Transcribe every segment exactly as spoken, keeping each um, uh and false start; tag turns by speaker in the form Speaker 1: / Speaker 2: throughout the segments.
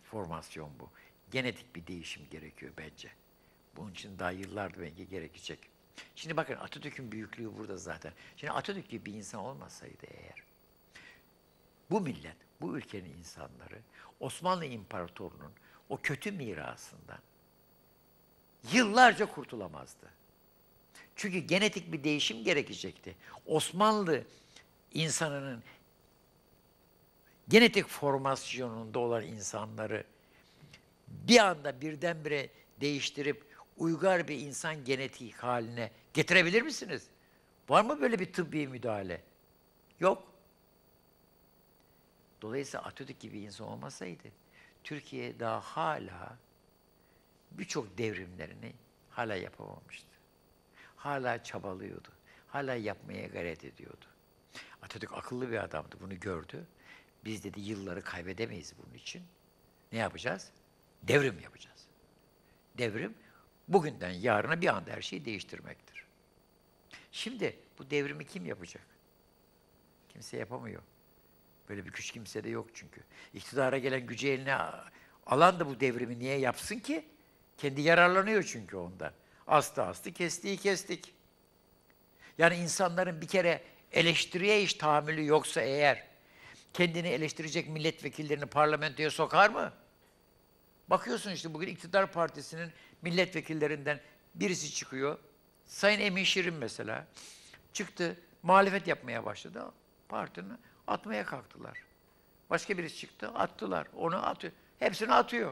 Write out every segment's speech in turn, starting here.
Speaker 1: formasyon bu. Genetik bir değişim gerekiyor bence. Bunun için daha yıllar belki gerekecek. Şimdi bakın Atatürk'ün büyüklüğü burada zaten. Şimdi Atatürk gibi bir insan olmasaydı eğer, bu millet, bu ülkenin insanları Osmanlı İmparatorluğu'nun o kötü mirasından yıllarca kurtulamazdı. Çünkü genetik bir değişim gerekecekti. Osmanlı insanının genetik formasyonunda olan insanları bir anda birdenbire değiştirip uygar bir insan genetik haline getirebilir misiniz? Var mı böyle bir tıbbi müdahale? Yok. Dolayısıyla Atatürk gibi insan olmasaydı, Türkiye daha hala birçok devrimlerini hala yapamamıştı. Hala çabalıyordu. Hala yapmaya gayret ediyordu. Atatürk akıllı bir adamdı, bunu gördü. Biz dedi yılları kaybedemeyiz bunun için. Ne yapacağız? Devrim yapacağız. Devrim, bugünden yarına bir anda her şeyi değiştirmektir. Şimdi bu devrimi kim yapacak? Kimse yapamıyor. Böyle bir güç kimsede yok çünkü. İktidara gelen gücü eline alan da bu devrimi niye yapsın ki? Kendi yararlanıyor çünkü ondan. Astı astı, kestiği kestik. Yani insanların bir kere eleştiriye hiç tahammülü yoksa eğer, kendini eleştirecek milletvekillerini parlamentoya sokar mı? Bakıyorsun işte bugün iktidar partisinin milletvekillerinden birisi çıkıyor. Sayın Emin Şirin mesela çıktı, muhalefet yapmaya başladı. Partini atmaya kalktılar. Başka birisi çıktı, attılar. Onu atıyor. Hepsini atıyor.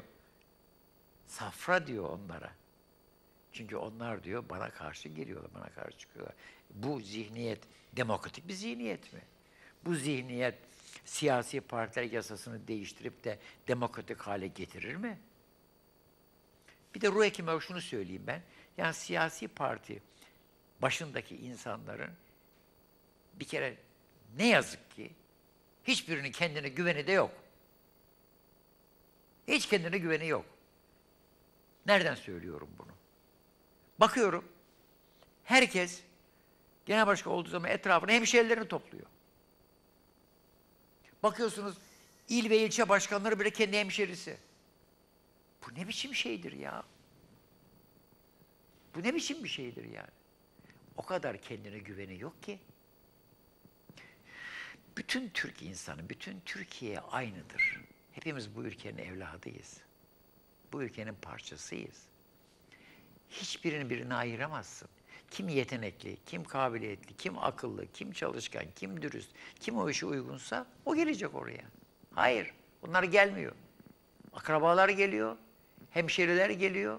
Speaker 1: Safra diyor onlara. Çünkü onlar diyor bana karşı geliyorlar, bana karşı çıkıyorlar. Bu zihniyet demokratik bir zihniyet mi? Bu zihniyet siyasi partiler yasasını değiştirip de demokratik hale getirir mi? Bir de ruh hekimi olarak şunu söyleyeyim ben. Yani siyasi parti başındaki insanların bir kere ne yazık ki hiçbirinin kendine güveni de yok. Hiç kendine güveni yok. Nereden söylüyorum bunu? Bakıyorum, herkes genel başkan olduğu zaman etrafına hemşehrilerini topluyor. Bakıyorsunuz, il ve ilçe başkanları bile kendi hemşerisi. Bu ne biçim şeydir ya? Bu ne biçim bir şeydir yani? O kadar kendine güveni yok ki. Bütün Türk insanı, bütün Türkiye aynıdır. Hepimiz bu ülkenin evladıyız. Bu ülkenin parçasıyız. Hiçbirini birine ayıramazsın. Kim yetenekli, kim kabiliyetli, kim akıllı, kim çalışkan, kim dürüst, kim o işe uygunsa o gelecek oraya. Hayır, bunlar gelmiyor. Akrabalar geliyor, hemşeriler geliyor.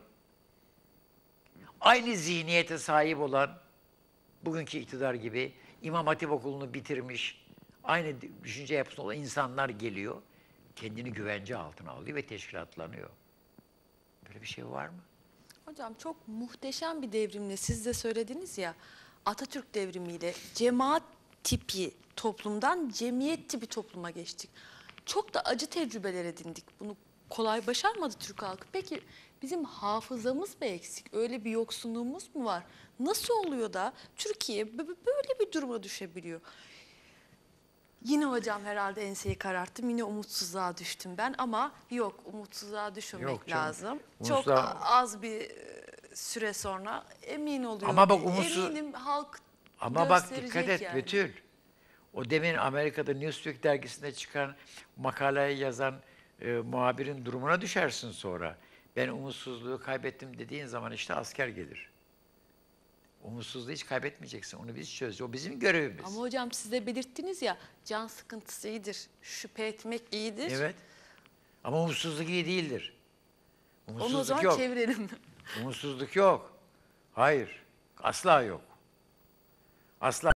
Speaker 1: Aynı zihniyete sahip olan, bugünkü iktidar gibi İmam Hatip Okulu'nu bitirmiş, aynı düşünce yapısında olan insanlar geliyor. Kendini güvence altına alıyor ve teşkilatlanıyor. Böyle bir şey var mı?
Speaker 2: Hocam çok muhteşem bir devrimle siz de söylediniz ya, Atatürk devrimiyle cemaat tipi toplumdan cemiyet tipi topluma geçtik. Çok da acı tecrübeler edindik. Bunu kolay başarmadı Türk halkı. Peki bizim hafızamız mı eksik? Öyle bir yoksunluğumuz mu var? Nasıl oluyor da Türkiye böyle bir duruma düşebiliyor? Yine hocam herhalde enseyi kararttım. Yine umutsuzluğa düştüm ben ama yok, umutsuzluğa düşmemek yok lazım. Umutsuzluğa... Çok az bir süre sonra emin oluyorum.
Speaker 1: Ama bak umutsuz...
Speaker 2: Eminim halk
Speaker 1: Ama bak dikkat et
Speaker 2: yani.
Speaker 1: Betül. O demin Amerika'da Newsweek dergisinde çıkan makaleyi yazan e, muhabirin durumuna düşersin sonra. Ben umutsuzluğu kaybettim dediğin zaman işte asker gelir. Umutsuzluğu hiç kaybetmeyeceksin. Onu biz çözeceğiz. O bizim görevimiz.
Speaker 2: Ama hocam siz de belirttiniz ya, can sıkıntısı iyidir, şüphe etmek iyidir.
Speaker 1: Evet. Ama umutsuzluk iyi değildir. Umutsuzluk
Speaker 2: Onu o zaman
Speaker 1: yok.
Speaker 2: çevirelim.
Speaker 1: Umutsuzluk yok. Hayır. Asla yok. Asla.